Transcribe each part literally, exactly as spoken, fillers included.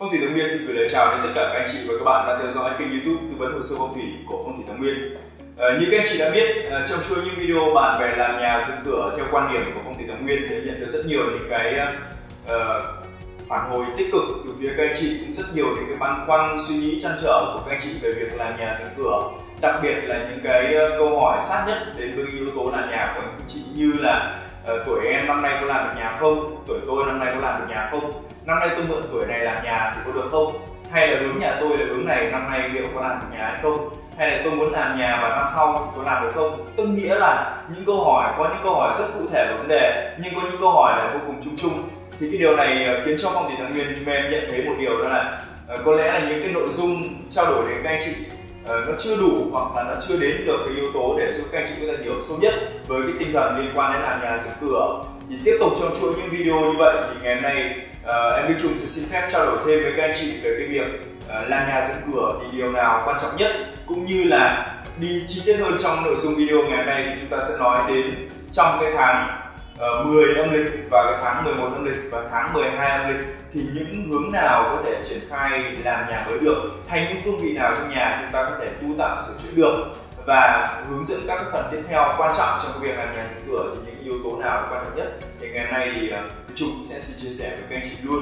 Phong thủy Thái Nguyên xin gửi lời chào đến tất cả các anh chị và các bạn đang theo dõi kênh YouTube tư vấn hồ sơ phong thủy của Phong thủy Thái Nguyên. À, như các anh chị đã biết, à, trong chuỗi những video bàn về làm nhà dựng cửa theo quan điểm của Phong thủy Thái Nguyên thì nhận được rất nhiều những cái uh, phản hồi tích cực từ phía các anh chị, cũng rất nhiều những cái băn khoăn suy nghĩ trăn trở của các anh chị về việc làm nhà dựng cửa, đặc biệt là những cái câu hỏi sát nhất đến với yếu tố làm nhà của anh chị, như là uh, tuổi em năm nay có làm được nhà không, tuổi tôi năm nay có làm được nhà không, năm nay tôi mượn tuổi này làm nhà thì có được không, hay là hướng nhà tôi là hướng này, năm nay liệu có làm được nhà hay không, hay là tôi muốn làm nhà và năm sau có làm được không. Tức nghĩa là những câu hỏi, có những câu hỏi rất cụ thể về vấn đề, nhưng có những câu hỏi là vô cùng chung chung. Thì cái điều này khiến cho Phong thủy Thái Nguyên chúng em nhận thấy một điều, đó là uh, có lẽ là những cái nội dung trao đổi đến các anh chị uh, nó chưa đủ, hoặc là nó chưa đến được cái yếu tố để giúp các anh chị có thể hiểu sâu nhất với cái tinh thần liên quan đến làm nhà dựng cửa. Thì tiếp tục trong chuỗi những video như vậy thì ngày hôm nay uh, em Đức Trung sẽ xin phép trao đổi thêm với các anh chị về cái việc uh, làm nhà dựng cửa thì điều nào quan trọng nhất, cũng như là đi chi tiết hơn trong nội dung video ngày hôm nay thì chúng ta sẽ nói đến trong cái tháng uh, mười âm lịch và cái tháng mười một âm lịch và tháng mười hai âm lịch thì những hướng nào có thể triển khai làm nhà mới được, hay những phương vị nào trong nhà chúng ta có thể tu tạo sửa chữa được, và hướng dẫn các cái phần tiếp theo quan trọng trong cái việc làm nhà dựng cửa thì những yếu tố nào là quan trọng nhất. Thì ngày hôm nay thì uh, Trung sẽ xin chia sẻ với các anh chị luôn.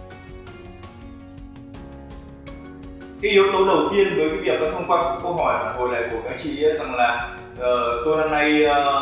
Cái yếu tố đầu tiên với cái việc thông qua câu hỏi phản hồi lại của các anh chị ấy, rằng là uh, tôi năm nay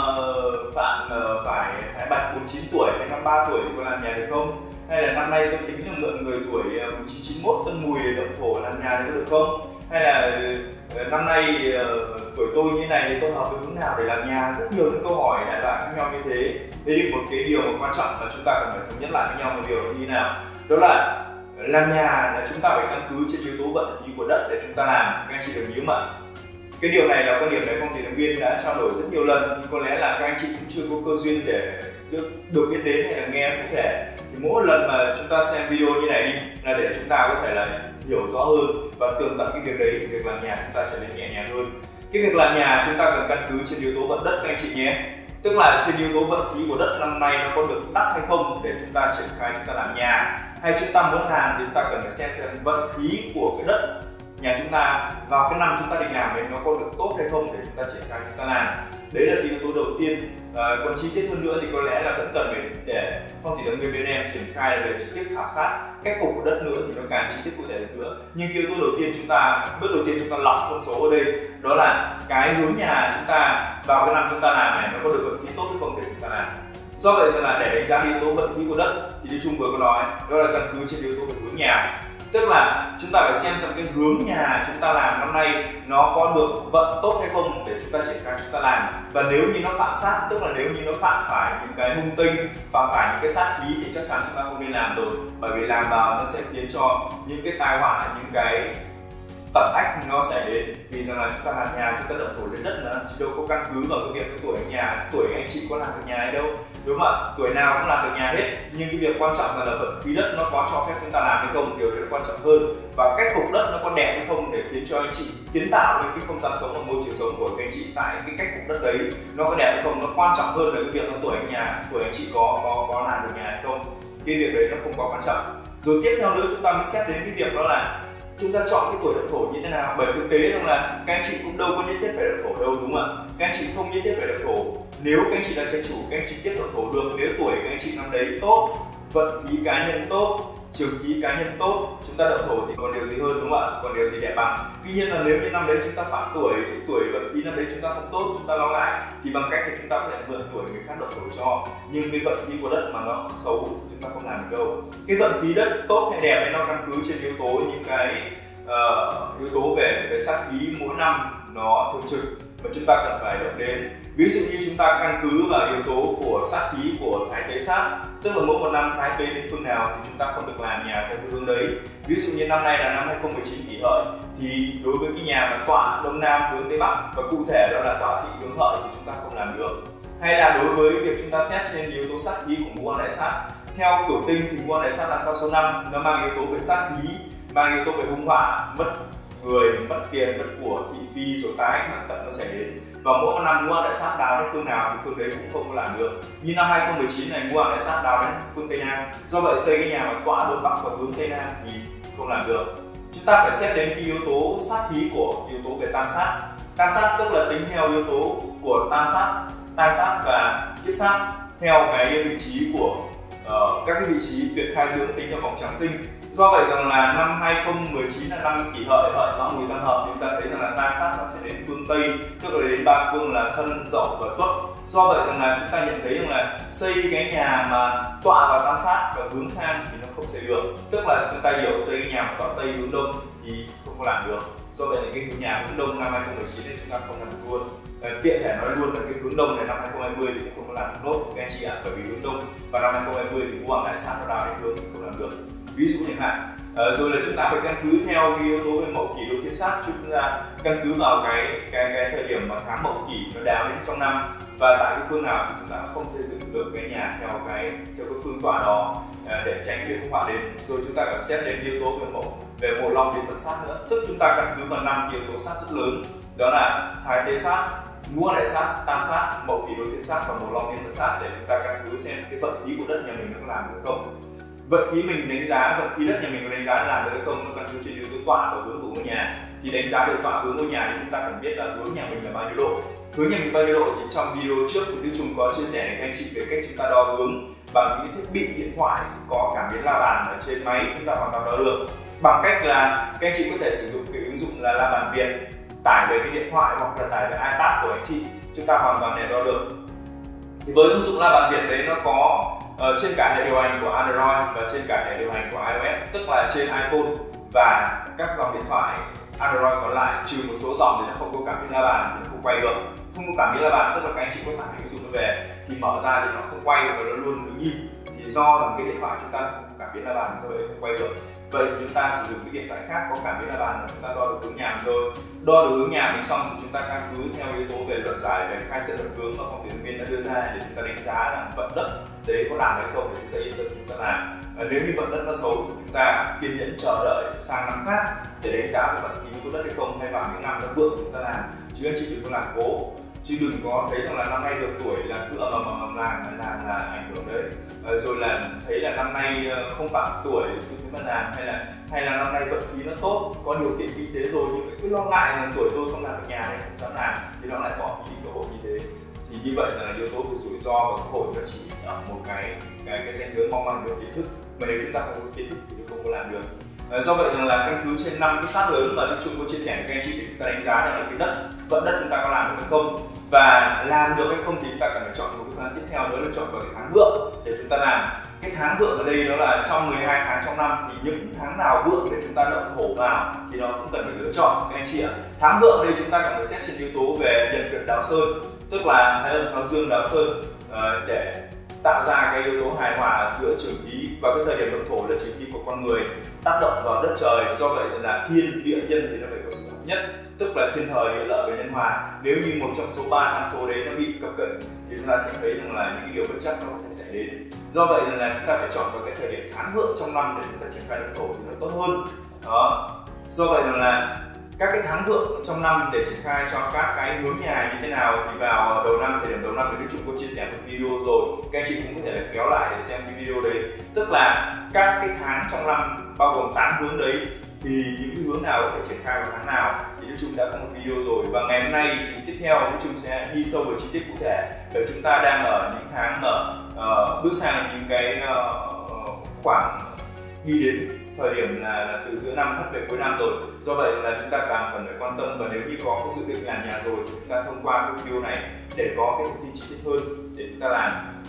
uh, phạm uh, phải phải bạch bốn mươi chín tuổi hay năm mươi ba tuổi thì có làm nhà được không, hay là năm nay tôi tính là mượn người tuổi một nghìn chín trăm chín mươi mốt Tân Mùi để động thổ làm nhà được được không, hay là uh, năm nay uh, tuổi tôi như này thì tôi hợp với hướng nào để làm nhà. Rất nhiều những câu hỏi đại loại khác nhau như thế. Thế thì một cái điều mà quan trọng là chúng ta cần phải thống nhất lại với nhau một điều như thế nào, đó là làm nhà là chúng ta phải căn cứ trên yếu tố vận khí của đất để chúng ta làm. Các anh chị đừng nhớ mà cái điều này là quan điểm này Phong thủy Thái Nguyên đã trao đổi rất nhiều lần, nhưng có lẽ là các anh chị cũng chưa có cơ duyên để được, được biết đến hay là nghe cụ thể. Thì mỗi lần mà chúng ta xem video như này đi là để chúng ta có thể là hiểu rõ hơn và tường tận cái việc đấy, thì việc làm nhà chúng ta trở nên nhẹ nhàng hơn. Cái việc làm nhà chúng ta cần căn cứ trên yếu tố vận đất các anh chị nhé, tức là trên yếu tố vận khí của đất năm nay nó có được đắc hay không để chúng ta triển khai chúng ta làm nhà, hay chúng ta muốn làm thì chúng ta cần phải xem xem vận khí của cái đất nhà chúng ta vào cái năm chúng ta định làm đấy nó có được tốt hay không để chúng ta triển khai chúng ta làm. Đấy là yếu tố đầu tiên. À, còn chi tiết hơn nữa thì có lẽ là vẫn cần phải để Phong thủy Thái Nguyên bên em triển khai về trực tiếp khảo sát cách cục của đất nữa thì nó càng chi tiết cụ thể hơn nữa. Nhưng yếu tố đầu tiên chúng ta bước đầu tiên chúng ta lọc con số ở đây, đó là cái hướng nhà chúng ta vào cái năm chúng ta làm này nó có được vận khí tốt hay không để chúng ta làm. Do vậy là để đánh giá yếu tố vận khí của đất thì Đức Trung vừa có nói, đó là căn cứ trên yếu tố về hướng nhà, tức là chúng ta phải xem rằng cái hướng nhà chúng ta làm năm nay nó có được vận tốt hay không để chúng ta triển khai chúng ta làm. Và nếu như nó phạm sát, tức là nếu như nó phạm phải những cái hung tinh, phạm phải những cái sát khí thì chắc chắn chúng ta không nên làm rồi, bởi vì làm vào nó sẽ khiến cho những cái tai họa, những cái tật ách nó xảy đến. Vì rằng là chúng ta làm nhà, chúng ta động thổ lên đất nữa, chứ đâu có căn cứ vào cái việc cái tuổi nhà, tuổi anh chị có làm được nhà hay đâu, đúng không ạ? Tuổi nào cũng làm được nhà hết, nhưng cái việc quan trọng là, là vận khí đất nó có cho phép chúng ta làm hay không, điều đấy là quan trọng hơn. Và cách cục đất nó có đẹp hay không để khiến cho anh chị kiến tạo lên cái không gian sống và môi trường sống của các anh chị tại cái cách cục đất đấy nó có đẹp hay không, nó quan trọng hơn là cái việc là tuổi anh nhà, tuổi anh chị có có có làm được nhà hay không. Cái việc đấy nó không có quan trọng. Rồi tiếp theo nữa chúng ta mới xét đến cái việc đó là chúng ta chọn cái tuổi động thổ như thế nào, bởi thực tế rằng là các anh chị cũng đâu có nhất thiết phải động thổ đâu, đúng không ạ? Các anh chị không nhất thiết phải động thổ. Nếu các anh chị là trái chủ, các anh chị tiếp động thổ được nếu tuổi các anh chị năm đấy tốt, vận khí cá nhân tốt, trường khí cá nhân tốt, chúng ta động thổ thì còn điều gì hơn, đúng không ạ? Còn điều gì đẹp bằng. Tuy nhiên là nếu như năm đấy chúng ta phạm tuổi, tuổi vận khí năm đấy chúng ta không tốt, chúng ta lo ngại thì bằng cách thì chúng ta có thể mượn tuổi người khác động thổ cho, nhưng cái vận khí của đất mà nó xấu thì chúng ta không làm được đâu. Cái vận khí đất tốt hay đẹp ấy nó căn cứ trên yếu tố những cái uh, yếu tố về về sát khí mỗi năm nó thường trực mà chúng ta cần phải động đến. Ví dụ như chúng ta căn cứ vào yếu tố của sát khí của thái tuế sát, tức là mỗi một năm thái tuế đến phương nào thì chúng ta không được làm nhà theo cái hướng đấy. Ví dụ như năm nay là năm hai không một chín kỷ hợi thì đối với cái nhà mà tọa đông nam hướng tây bắc và cụ thể đó là tọa thị hướng hợi thì chúng ta không làm được. Hay là đối với việc chúng ta xét trên yếu tố sát khí của ngũ hành đại sát, theo cửu tinh thì ngũ hành đại sát là sao số năm, nó mang yếu tố về sát khí, mang yếu tố về hung họa, mất người, mất tiền, mất của, thị phi, rồi tai ách mạng tận nó sẽ đến. Và mỗi một năm ngũ hành đại sát đào đến phương nào thì phương đấy cũng không có làm được. Như năm hai không một chín này ngũ hành đại sát đào đến phương tây nam, do vậy xây cái nhà mà tọa hướng bắc và hướng tây nam thì không làm được. Chúng ta phải xét đến cái yếu tố sát khí của yếu tố về tam sát. Tam sát tức là tính theo yếu tố của tam sát, tai sát và kiếp sát theo cái vị trí của uh, các cái vị trí tuyệt thai dưỡng tính theo vòng tráng sinh. Do vậy rằng là năm hai không một chín là năm Kỷ Hợi, Hợi Mão Mùi tam hợp, chúng ta thấy rằng là tai sát nó sẽ đến phương Tây, tức là đến ba phương là Thân, Dậu và Tuất. Do vậy rằng là chúng ta nhận thấy rằng là xây cái nhà mà tọa vào tam sát và hướng sang thì nó không xây được. Tức là chúng ta hiểu xây cái nhà mà tọa Tây hướng Đông thì không có làm được. Do vậy là cái hướng nhà hướng Đông năm hai không một chín này chúng ta không làm được luôn. Tiện thể nói luôn là cái hướng Đông này năm hai không hai không thì cũng không có làm được nốt các anh chị ạ, bởi vì hướng Đông và năm hai không hai không thì ngũ hoàng đại sát nó đào đến hướng thì không làm được. Ví dụ như hạn à, rồi là chúng ta phải căn cứ theo cái yếu tố về mậu kỷ đối thiên sát, chúng ta căn cứ vào cái cái cái thời điểm mà tháng mậu kỷ nó đào đến trong năm và tại cái phương nào thì chúng ta không xây dựng được cái nhà theo cái theo cái phương tọa đó à, để tránh việc hỏa đến. Rồi chúng ta phải xét đến yếu tố về mậu về mộ long đến vận sát nữa, tức chúng ta căn cứ vào năm yếu tố sát rất lớn, đó là thái tê sát, ngũ đại sát, tam sát, mậu kỷ đối thiên sát và mộ long đến vận sát để chúng ta căn cứ xem cái vận khí của đất nhà mình nó có làm được không. Vận khí mình đánh giá, vận khí đất nhà mình có đánh giá là làm được hay không, nó căn cứ trên yếu tố tọa và hướng của ngôi nhà. Thì đánh giá được tọa hướng ngôi nhà thì chúng ta cần biết là hướng nhà mình là bao nhiêu độ. Hướng nhà mình bao nhiêu độ thì trong video trước thì Đức Trung có chia sẻ với các anh chị về cách chúng ta đo hướng bằng những thiết bị điện thoại có cảm biến la bàn ở trên máy, chúng ta hoàn toàn đo được bằng cách là các anh chị có thể sử dụng cái ứng dụng là La Bàn Việt, tải về cái điện thoại hoặc là tải về iPad của anh chị, chúng ta hoàn toàn để đo được. Thì với ứng dụng La Bàn Việt đấy nó có uh, trên cả hệ điều hành của Android và trên cả hệ điều hành của iOS, tức là trên iPhone và các dòng điện thoại Android còn lại, trừ một số dòng thì nó không có cảm biến la bàn thì nó không quay được. Không có cảm biến la bàn tức là các anh chị có tải ứng dụng nó về thì mở ra thì nó không quay và nó luôn đứng im, thì do rằng cái điện thoại chúng ta không có cảm biến la bàn do vậy không quay được. Vậy thì chúng ta sử dụng cái điện thoại khác có cảm biến la bàn là chúng ta đo được hướng nhà mình thôi. Đo được hướng nhà mình xong thì chúng ta căn cứ theo yếu tố về luận giải về khai sẽ luận hướng mà phòng thủy viên đã đưa ra để chúng ta đánh giá là vận đất đấy có làm hay không để chúng ta yên tâm chúng ta làm. À, nếu như vận đất nó xấu thì chúng ta kiên nhẫn chờ đợi sang năm khác để đánh giá về vận khí của đất hay không, hay vào những năm nó vượng chúng ta làm, chứ anh chị đừng có làm cố, chứ đừng có thấy rằng là năm nay được tuổi là cứ ầm ầm ầm làm làm là ảnh hưởng đấy. À, rồi là thấy là năm nay không phạm tuổi cứ thế mà làm, hay là hay là năm nay vận khí nó tốt, có điều kiện kinh tế rồi nhưng mà cứ lo ngại là tuổi tôi không làm được nhà này không dám làm thì nó lại bỏ ý định cơ hội như thế. Thì như vậy là yếu tố về rủi ro và cơ hội nó chỉ ở một cái cái cái ranh giới mong manh về kiến thức, mà nếu chúng ta không có kiến thức thì không có làm được. À, do vậy là căn cứ trên năm cái sát lớn mà Đức Trung có chia sẻ với các anh chị để chúng ta đánh giá rằng là cái đất vận đất chúng ta có làm được hay không, và làm được hay không thì chúng ta cần phải chọn một cái phương án tiếp theo nữa là chọn vào cái tháng vượng để chúng ta làm. Cái tháng vượng ở đây đó là trong mười hai tháng trong năm thì những tháng nào vượng để chúng ta động thổ vào thì nó cũng cần phải lựa chọn các anh chị ạ. Tháng vượng ở đây chúng ta cần phải xét trên yếu tố về nhân quyền đạo sơn, tức là thái âm thái dương đạo sơn uh, để tạo ra cái yếu tố hài hòa giữa trường khí và cái thời điểm động thổ là trường khí của con người tác động vào đất trời. Do vậy là thiên địa nhân thì nó phải có sự hợp nhất, tức là thiên thời địa lợi với nhân hòa. Nếu như một trong số ba tham số đấy nó bị cập cận thì chúng ta sẽ thấy rằng là những cái điều bất chắc nó có thể xảy đến. Do vậy là chúng ta phải chọn vào cái thời điểm tháng vượng trong năm để chúng ta triển khai động thổ thì nó tốt hơn. Đó. Do vậy là các cái tháng vượng trong năm để triển khai cho các cái hướng nhà như thế nào thì vào đầu năm, thời điểm đầu năm thì Đức Trung có chia sẻ một video rồi, các anh chị cũng có thể là kéo lại để xem cái video đấy. Tức là các cái tháng trong năm bao gồm tám hướng đấy thì những cái hướng nào có thể triển khai vào tháng nào thì Đức Trung đã có một video rồi, và ngày hôm nay thì tiếp theo Đức Trung sẽ đi sâu vào chi tiết cụ thể để chúng ta đang ở những tháng mà uh, bước sang những cái uh, khoảng đi đến thời điểm là, là từ giữa năm hết về cuối năm rồi. Do vậy là chúng ta càng cần phải quan tâm, và nếu như có cái dự định làm nhà rồi thì chúng ta thông qua cái video này để có cái thông tin chi tiết hơn để chúng ta làm.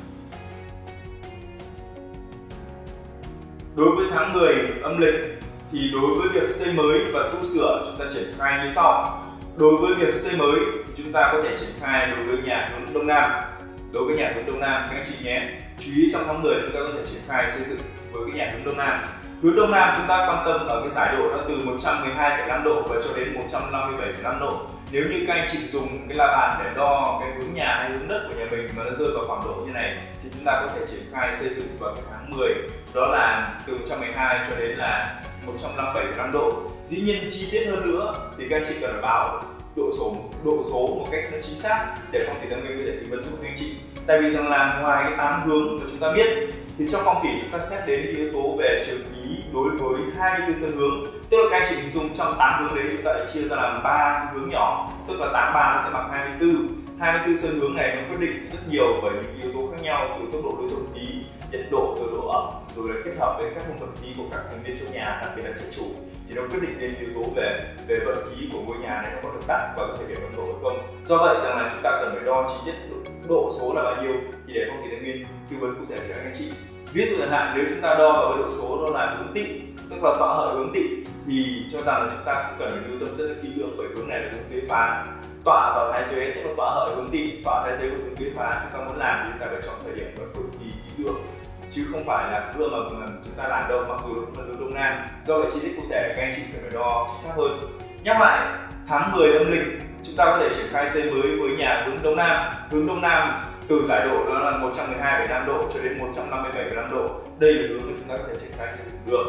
Đối với tháng mười âm lịch thì đối với việc xây mới và tu sửa chúng ta triển khai như sau. Đối với việc xây mới thì chúng ta có thể triển khai đối với nhà hướng đông nam. Đối với nhà hướng đông nam các anh chị nhé, chú ý trong tháng mười chúng ta có thể triển khai xây dựng với cái nhà hướng đông nam. Hướng đông nam chúng ta quan tâm ở cái giải độ nó từ một trăm mười hai phẩy năm độ và cho đến một trăm năm mươi bảy phẩy năm độ. Nếu như các anh chị dùng cái la bàn để đo cái hướng nhà hay hướng đất của nhà mình mà nó rơi vào khoảng độ như này thì chúng ta có thể triển khai xây dựng vào cái tháng mười, đó là từ một trăm mười hai cho đến là một trăm năm mươi bảy phẩy năm độ. Dĩ nhiên chi tiết hơn nữa thì các anh chị cần phải báo độ số độ số một cách nó chính xác để phong thủy tâm linh có thể tư vấn giúp các anh chị. Tại vì rằng là ngoài cái tám hướng mà chúng ta biết Thì trong phong thủy chúng ta xét đến cái yếu tố về trường khí đối với hai mươi tư sơn hướng, tức là các anh chị hình dung trong tám hướng đấy chúng ta lại chia ra làm ba hướng nhỏ, tức là tám ba nó sẽ bằng hai mươi tư. hai mươi tư sơn hướng này nó quyết định rất nhiều bởi những yếu tố khác nhau, từ tốc độ lưu thông khí, nhiệt độ, từ độ ẩm, rồi là kết hợp với các môn vận khí của các thành viên trong nhà, đặc biệt là trẻ chủ, thì nó quyết định đến yếu tố về về vận khí của ngôi nhà này nó có được đắt và có thể điểm vận độ hay không. Do vậy rằng là chúng ta cần phải đo chi tiết độ, độ số là bao nhiêu thì để phong thủy tài nguyên tư vấn cụ thể cho anh chị. Ví dụ chẳng hạn nếu chúng ta đo vào cái độ số đó là hướng tỵ, tức là tọa hợi hướng tỵ, thì cho rằng là chúng ta cũng cần phải lưu tâm rất là kỹ lưỡng, bởi hướng này là hướng tuế phá. Tọa vào thái tuế tức là tọa hợi hướng tỵ, tọa thái tuế của hướng tuế phá, chúng ta muốn làm thì chúng ta phải chọn thời điểm và cực kỳ kỹ lưỡng, chứ không phải là cứ mà chúng ta làm đâu, mặc dù nó cũng là hướng đông nam. Do vậy chi tiết cụ thể các anh chị cần phải đo chính xác hơn. Nhắc lại, tháng mười âm lịch chúng ta có thể triển khai xây mới với nhà hướng đông nam. Hướng đông nam từ giải độ đó là một trăm mười hai phẩy năm độ cho đến một trăm năm mươi bảy phẩy năm độ. Đây là hướng mà chúng ta có thể triển khai sử dụng được.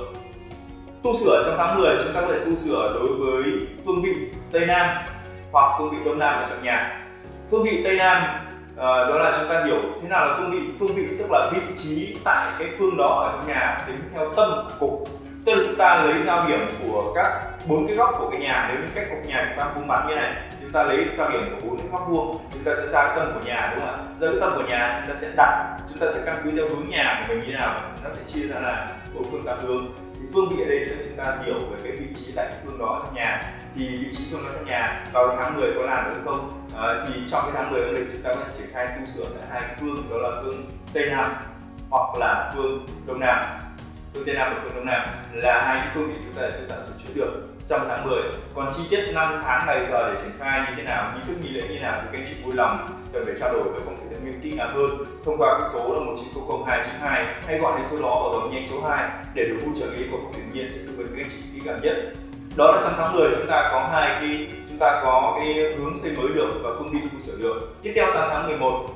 Tu sửa trong tháng mười chúng ta có thể tu sửa đối với phương vị Tây Nam hoặc phương vị Đông Nam ở trong nhà. Phương vị Tây Nam uh, đó là chúng ta hiểu thế nào là phương vị. Phương vị tức là vị trí tại cái phương đó ở trong nhà tính theo tâm cục. Tức là chúng ta lấy giao điểm của các bốn cái góc của cái nhà. Nếu như cách cục nhà chúng ta vuông vắn như này, chúng ta lấy giao điểm của bốn cái góc vuông, chúng ta sẽ ra cái tâm của nhà, đúng không ạ? Ra cái tâm của nhà chúng ta sẽ đặt, chúng ta sẽ căn cứ theo hướng nhà của mình như nào, nó sẽ chia ra là bốn phương tám hướng. Thì phương vị ở đây để chúng ta hiểu về cái vị trí tại cái phương đó trong nhà. Thì vị trí phương đó trong nhà vào tháng mười có làm được không? À, thì trong cái tháng mười âm lịch chúng ta có thể triển khai tu sửa tại hai phương, đó là phương Tây Nam hoặc là phương Đông Nam. Phương Tây Nam và phương Đông Nam là hai cái phương vị chúng ta chúng ta sửa chữa được trong tháng mười. Còn chi tiết năm tháng ngày giờ để triển khai như thế nào, nghi thức nghi lễ như nào thì các anh chị vui lòng cần phải trao đổi với phong thủy tài nguyên kỹ càng hơn thông qua cái số là một chín không không hai chín hai, hay gọi đến số đó và bấm nhanh số hai để được khu trợ lý của phong thủy tài nguyên sẽ tư vấn các anh chị kỹ càng nhất. Đó là trong tháng mười chúng ta có hai cái chúng ta có cái hướng xây mới được và phương vị tu sửa được. Tiếp theo sang tháng mười một.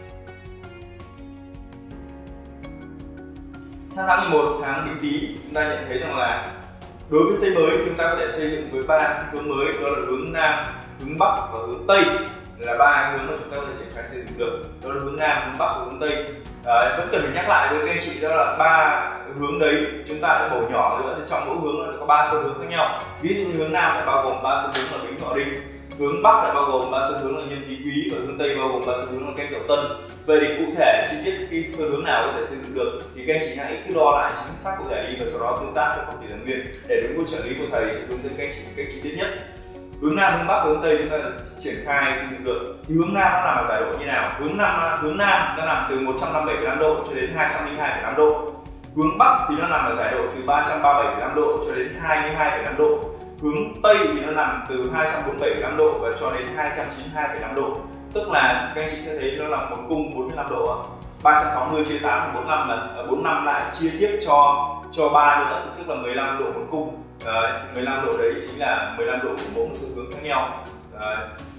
Sang tháng mười một, tháng Bính Tý, chúng ta nhận thấy rằng là đối với xây mới chúng ta có thể xây dựng với ba hướng mới, đó là hướng Nam, hướng Bắc và hướng Tây, là ba hướng mà chúng ta có thể triển khai xây dựng được, đó là hướng Nam, hướng Bắc và hướng Tây. À, vẫn cần phải nhắc lại với các anh chị đó là ba hướng đấy chúng ta đã bổ nhỏ nữa, trong mỗi hướng nó có ba sơn hướng khác nhau. Ví dụ như hướng Nam lại bao gồm ba sơn hướng là Bính Thọ Đinh, hướng Bắc lại bao gồm ba sơn hướng là Nhân Tý Quý và hướng Tây bao gồm ba sơn hướng là Canh Dậu Tân. Vậy thì cụ thể chi tiết cái sơn hướng nào có thể xây dựng được thì các anh chị hãy cứ đo lại chính xác cụ thể đi và sau đó tương tác với phong thủy tài nguyên để đúng hướng trợ lý của thầy sẽ hướng dẫn các anh chị một cách chi tiết nhất. Hướng Nam, hướng Bắc, hướng Tây chúng ta triển khai xây dựng được. Thì hướng Nam nó nằm ở giải độ như nào? Hướng Nam hướng Nam nó nằm từ một trăm năm mươi bảy phẩy năm độ cho đến hai trăm linh hai phẩy năm độ. Hướng Bắc thì nó nằm ở giải độ từ ba trăm ba mươi bảy phẩy năm độ cho đến hai mươi hai phẩy năm độ. Hướng Tây thì nó nằm từ hai trăm bốn mươi bảy phẩy năm độ và cho đến hai trăm chín mươi hai phẩy năm độ. Tức là các anh chị sẽ thấy nó là một cung bốn mươi lăm độ, ba trăm sáu mươi chia tám bốn mươi lăm lần, bốn mươi lăm lại chia tiếp cho cho ba nữa, tức là mười lăm độ một cung. Đấy, mười lăm độ đấy chính là mười lăm độ của mỗi một xu hướng khác nhau. Đấy.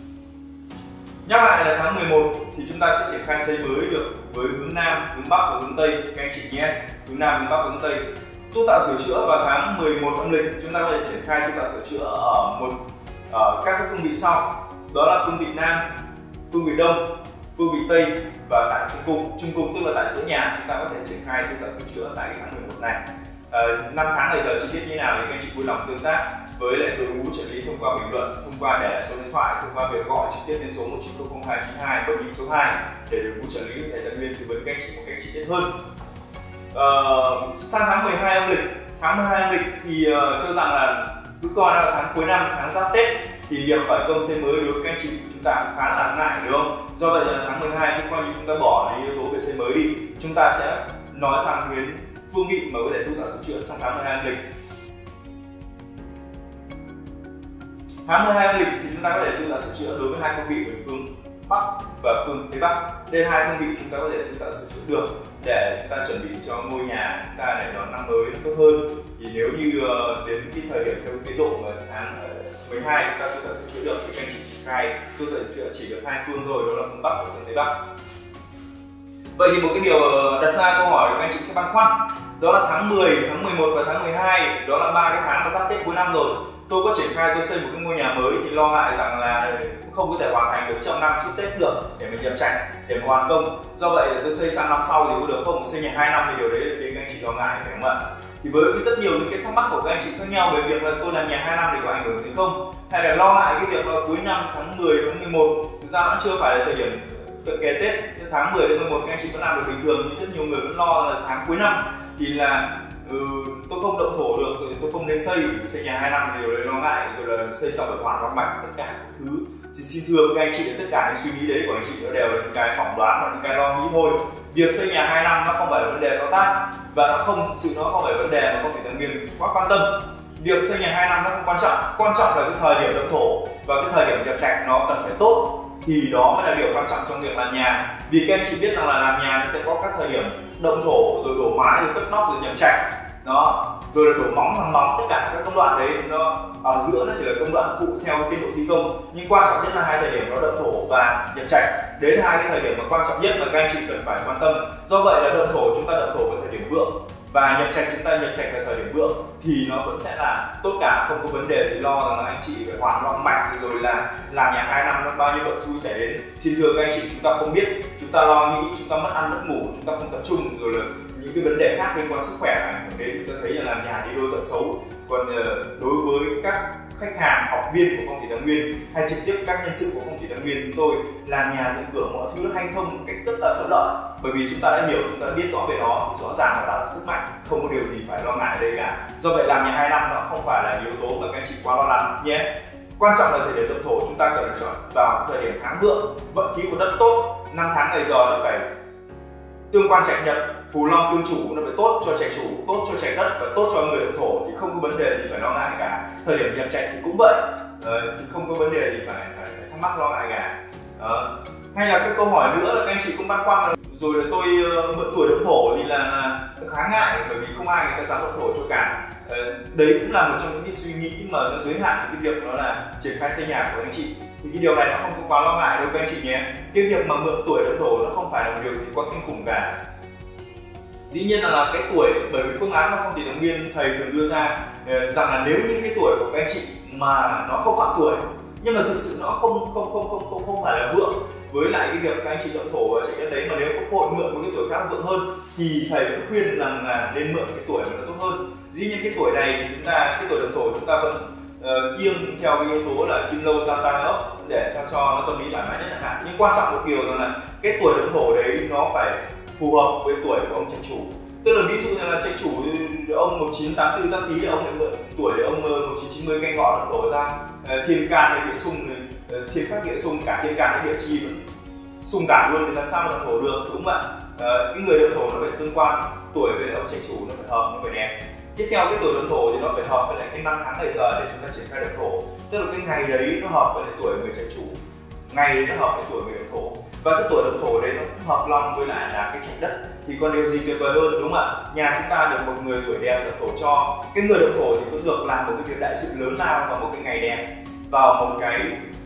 Nhắc lại là tháng mười một thì chúng ta sẽ triển khai xây mới được với hướng Nam, hướng Bắc và hướng Tây các anh chị nhé. Hướng Nam, hướng Bắc, hướng Tây. Tu tạo sửa chữa vào tháng mười một âm lịch chúng ta có thể triển khai tu tạo sửa chữa ở một ở các cái phương vị sau. Đó là phương vị Nam, phương vị Đông, phương vị Tây và tại trung cung. Trung cung tức là tại giữa nhà chúng ta có thể triển khai tu tạo sửa chữa tại cái tháng mười một này. năm tháng ngày giờ chi tiết như nào thì các anh chị vui lòng tương tác với lại đội ngũ trợ lý thông qua bình luận, thông qua để lại số điện thoại, thông qua việc gọi trực tiếp đến số một chín không không hai chín hai bấm nhịp số hai để đội ngũ trợ lý thầy tài nguyên tư vấn các anh chị một cách chi tiết hơn. Uh, sang tháng mười hai âm lịch, tháng mười hai âm lịch thì uh, cho rằng là cứ coi là tháng cuối năm, tháng giáp Tết thì việc khởi công xây mới đối với các anh chị chúng ta khá là ngại, đúng không? Do vậy là tháng mười hai coi như chúng ta bỏ đi yếu tố về xây mới đi, chúng ta sẽ nói sang đến phương vị mà có thể tu tạo sửa chữa trong tháng mười hai âm lịch. Tháng mười hai âm lịch thì chúng ta có thể tu tạo sửa chữa đối với hai phương vị về phương Bắc và phương Tây Bắc. Đây hai phương vị chúng ta có thể tu tạo sửa chữa được để chúng ta chuẩn bị cho ngôi nhà chúng ta để đón năm mới tốt hơn. Thì nếu như đến cái thời điểm theo tiến độ mà tháng mười hai chúng ta tu tạo sửa chữa được thì các anh chị triển khai tu tạo sửa chữa chỉ được hai phương thôi, đó là phương Bắc và phương Tây Bắc. Vậy thì một cái điều đặt ra câu hỏi các anh chị sẽ băn khoăn đó là tháng mười, tháng mười một và tháng mười hai, đó là ba cái tháng mà sắp Tết cuối năm rồi. Tôi có triển khai tôi xây một cái ngôi nhà mới thì lo ngại rằng là cũng không có thể hoàn thành được trong năm trước Tết được để mình nhập trạch, để mà hoàn công. Do vậy tôi xây sang năm sau thì có được không? Xây nhà hai năm thì điều đấy là khiến các anh chị lo ngại, phải không ạ? Thì với rất nhiều những cái thắc mắc của các anh chị khác nhau về việc là tôi làm nhà hai năm thì có ảnh hưởng gì không, hay là lo ngại cái việc là cuối năm tháng mười, tháng mười một, thực ra nó chưa phải là thời điểm cận kề Tết, tháng mười đến mười một các anh chị vẫn làm được bình thường, nhưng rất nhiều người vẫn lo là tháng cuối năm thì là ừ, tôi không động thổ được, tôi không nên xây, xây nhà hai năm thì điều đấy lo ngại, rồi là xây xong phải hoàn văn bản tất cả các thứ. Thì xin thưa các anh chị là tất cả những suy nghĩ đấy của anh chị nó đều là những cái phỏng đoán và những cái lo nghĩ thôi. Việc xây nhà hai năm nó không phải là vấn đề to tát, và nó không sự nó không phải vấn đề mà không thể nghiên quá quan tâm. Việc xây nhà hai năm nó không quan trọng, quan trọng là cái thời điểm động thổ và cái thời điểm nhập trạch nó cần phải tốt, thì đó mới là điều quan trọng trong việc làm nhà. Vì các anh chị biết rằng là làm nhà nó sẽ có các thời điểm động thổ, rồi đổ mái, rồi cất nóc, rồi nhập trạch đó, rồi là đổ móng, răng móng, tất cả các công đoạn đấy nó ở giữa nó chỉ là công đoạn phụ theo tiến độ thi công, nhưng quan trọng nhất là hai thời điểm nó động thổ và nhập trạch. Đến hai cái thời điểm mà quan trọng nhất mà các anh chị cần phải quan tâm. Do vậy là động thổ chúng ta động thổ vào thời điểm vượng và nhập trạch chúng ta nhập trạch vào thời điểm vượng thì nó vẫn sẽ là tốt cả, không có vấn đề gì lo rằng là anh chị phải hoàn long mạch rồi là làm nhà hai năm nó bao nhiêu vận xui xảy đến. Xin thưa các anh chị, chúng ta không biết, chúng ta lo nghĩ, chúng ta mất ăn mất ngủ, chúng ta không tập trung, rồi là những cái vấn đề khác liên quan sức khỏe ảnh hưởng đến, chúng ta thấy là làm nhà đi đôi vận xấu. Còn đối với các khách hàng, học viên của Phong thủy Thái Nguyên hay trực tiếp các nhân sự của Phong thủy Thái Nguyên, chúng tôi làm nhà dựng cửa mọi thứ nó hanh thông một cách rất là thuận lợi, bởi vì chúng ta đã hiểu, chúng ta biết rõ về nó thì rõ ràng là tạo được sức mạnh, không có điều gì phải lo ngại ở đây cả. Do vậy làm nhà hai năm nó không phải là yếu tố mà các anh chị quá lo lắng nhé. Quan trọng là thời điểm động thổ chúng ta cần chọn vào thời điểm tháng vượng, vận khí của đất tốt, năm tháng ngày giờ nó phải tương quan trạch nhật, phù long tương chủ, nó phải tốt cho trạch chủ, tốt cho trạch đất và tốt cho người động thổ, thì không có vấn đề gì phải lo ngại cả. Thời điểm nhập trạch thì cũng vậy, ờ, thì không có vấn đề gì phải phải, phải thắc mắc lo ngại cả. Đó. Hay là cái câu hỏi nữa là các anh chị cũng băn khoăn là rồi là tôi uh, mượn tuổi động thổ thì là, là khá ngại, bởi vì không ai người ta dám động thổ cho cả. Ờ, đấy cũng là một trong những cái suy nghĩ mà nó giới hạn cái việc đó là triển khai xây nhà của anh chị. Thì cái điều này nó không có quá lo ngại đâu các anh chị nhé. Cái việc mà mượn tuổi động thổ nó không phải là một điều gì quá kinh khủng cả. Dĩ nhiên là, là cái tuổi, bởi vì phương án mà Phong thủy Thái Nguyên thầy thường đưa ra rằng là nếu như cái tuổi của các anh chị mà nó không phạm tuổi, nhưng mà thực sự nó không không không không không, không phải là vượng với lại cái việc các anh chị động thổ và chạy đất đấy, mà nếu có cơ hội mượn một cái tuổi khác vượng hơn thì thầy vẫn khuyên rằng là nên mượn cái tuổi mà nó tốt hơn. Dĩ nhiên cái tuổi này thì chúng ta, cái tuổi động thổ chúng ta vẫn uh, kiêng theo cái yếu tố là kim lâu tam tam ốc để sao cho nó tâm lý thoải mái nhất chẳng hạn. Nhưng quan trọng một điều rằng là cái tuổi động thổ đấy nó phải phù hợp với tuổi của ông trạch chủ. Tức là ví dụ như là trạch chủ ông một chín tám tư Giáp Tý thì ông lại mượn tuổi ông một chín chín mươi Canh Ngọ động thổ ra, thiên can hay địa xung, thiên khắc địa xung, cả thiên can với địa chi xung cả luôn thì làm sao động thổ được, đúng không ạ? À, cái người động thổ nó phải tương quan tuổi với ông trạch chủ, nó phải hợp, nó phải đẹp. Tiếp theo cái tuổi động thổ thì nó phải hợp với lại cái năm tháng ngày giờ để chúng ta triển khai động thổ, tức là cái ngày đấy nó hợp với lại tuổi người trạch chủ, ngày đấy nó hợp với tuổi người động thổ, và cái tuổi động thổ đấy nó cũng hợp long với lại là cái trạch đất. Thì còn điều gì tuyệt vời hơn, đúng không ạ? Nhà chúng ta được một người tuổi đẹp động thổ cho, cái người động thổ thì cũng được làm một cái việc đại sự lớn lao vào một cái ngày đẹp, vào một cái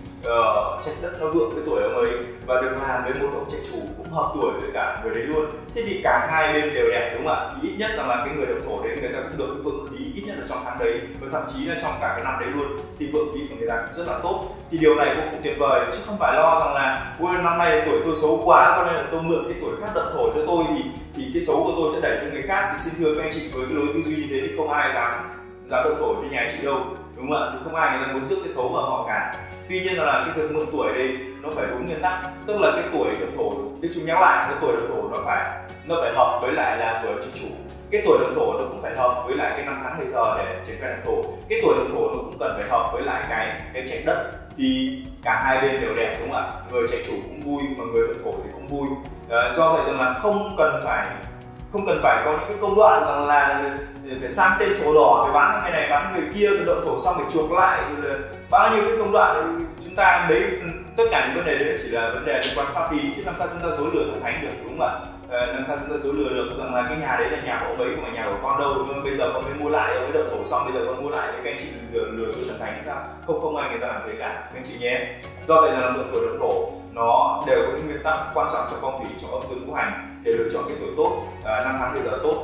uh, trạch đất nó vượng với tuổi ông ấy, và được làm với một ông trạch chủ cũng hợp tuổi với cả người đấy luôn. Thế thì cả hai bên đều đẹp, đúng không ạ? Thì ít nhất là cái người động thổ đấy người ta cũng được cái vượng khí ít nhất là trong tháng đấy, và thậm chí là trong cả cái năm đấy luôn, thì vượng khí của người ta cũng rất là tốt. Thì điều này vô cùng tuyệt vời, chứ không phải lo rằng là ôi năm nay tuổi tôi xấu quá cho nên là tôi mượn cái tuổi khác động thổ cho tôi thì thì cái xấu của tôi sẽ đẩy cho người khác. Thì xin thưa các anh chị, với cái lối tư duy như thế thì không ai dám dám động thổ cho nhà chị đâu, đúng không ạ? Không ai người ta muốn rước cái xấu vào họ cả. Tuy nhiên là cái việc mượn tuổi đây nó phải đúng nguyên tắc, tức là cái tuổi động thổ, cái chúng nhắc lại cái tuổi động thổ nó phải nó phải hợp với lại là tuổi trạch chủ, cái tuổi động thổ nó cũng phải hợp với lại cái năm tháng ngày giờ để triển khai động thổ, cái tuổi động thổ nó cũng cần phải hợp với lại cái cái trạch đất, thì cả hai bên đều đẹp, đúng không ạ? Người trạch chủ cũng vui mà người động thổ thì cũng vui. À, do vậy rằng là không cần phải không cần phải có những cái công đoạn rằng là phải sang tên sổ đỏ, phải bán cái này bán người kia, rồi động thổ xong phải chuộc lại, rồi là bao nhiêu cái công đoạn chúng ta đấy, tất cả những vấn đề đấy chỉ là vấn đề liên quan pháp lý, chứ làm sao chúng ta dối lừa thần thánh được, đúng không ạ? À, làm sao chúng ta dối lừa được rằng là cái nhà đấy là nhà của ông ấy không phải nhà của con đâu, nhưng bây giờ con mới mua lại, ông ấy động thổ xong bây giờ con mua lại, các anh chị lừa lừa dối thần thánh sao? Không không ai người ta làm thế cả, các anh chị nhé. Do vậy là mượn tuổi động thổ nó đều có những nguyên tắc quan trọng cho phong thủy, cho âm dương ngũ hành để lựa chọn cái tuổi tốt, à, năm tháng bây giờ tốt, cũng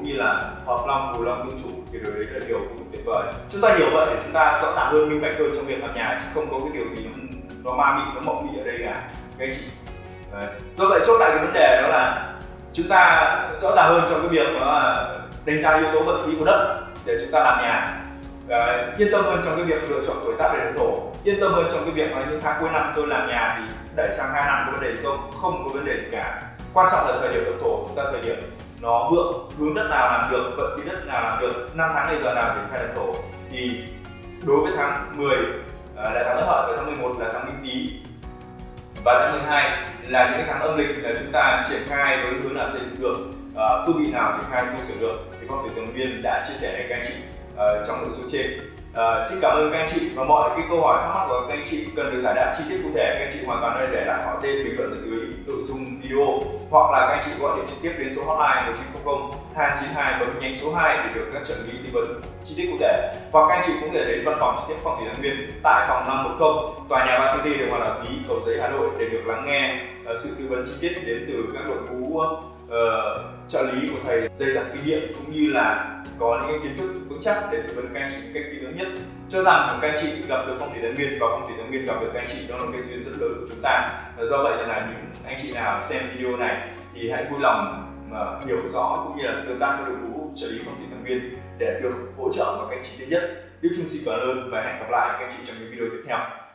như là hợp long, phù long, tương chủ thì điều đấy là điều cũng tuyệt vời. Chúng ta hiểu vậy để chúng ta rõ ràng hơn, minh bạch hơn trong việc làm nhà, chứ không có cái điều gì nó, nó ma mị, nó mộng mị ở đây cả các anh chị. Đấy. Do vậy chốt lại cái vấn đề đó là chúng ta rõ ràng hơn trong cái việc đó là đánh giá yếu tố vận khí của đất để chúng ta làm nhà. Đấy. Yên tâm hơn trong cái việc lựa chọn tuổi tác để động thổ, yên tâm hơn trong cái việc là những tháng cuối năm tôi làm nhà thì đẩy sang hai năm có vấn đề gì không? Không có vấn đề gì cả. Quan trọng là thời điểm động thổ, chúng ta thời điểm nó vượng, hướng đất nào làm được, vận khí đất nào làm được, năm tháng này giờ nào triển khai động thổ. Thì đối với tháng mười là tháng Ất Hợi và tháng mười một là tháng Bính Tý và tháng mười hai là những tháng âm lịch là chúng ta triển khai với hướng nào xây dựng được, uh, phương vị nào triển khai tu sửa được, thì phong thủy tường viên đã chia sẻ với các anh chị uh, trong nội dung trên. Uh, xin cảm ơn các anh chị và mọi cái câu hỏi thắc mắc của các anh chị cần được giải đáp chi tiết cụ thể, các anh chị hoàn toàn để lại họ tên, bình luận ở dưới nội dung video, hoặc là các anh chị gọi điện trực tiếp đến số hotline một chín không không hai chín hai bấm nhánh số hai để được các trợ lý tư vấn chi tiết cụ thể, hoặc các anh chị cũng có thể đến văn phòng trực tiếp phong thủy tường viên tại phòng năm một không tòa nhà ba T T đường Hoàng Đạo Thí, Cầu Giấy, Hà Nội để được lắng nghe uh, sự tư vấn chi tiết đến từ các đội ngũ uh, trợ lý của thầy dày dặn kinh nghiệm, cũng như là có những kiến thức vững chắc để tư vấn các anh chị một cách kỹ lưỡng nhất. Cho rằng các anh chị gặp được phong thủy tường viên và phong thủy tường viên gặp được các anh chị, đó là một cái duyên rất lớn của chúng ta. Do vậy nên là những anh chị nào xem video này thì hãy vui lòng mà hiểu rõ cũng như là tương tác với đội ngũ trợ lý phong thủy tường viên để được hỗ trợ một cách chi tiết nhất. Đức Trung xin cảm ơn và hẹn gặp lại các anh chị trong những video tiếp theo.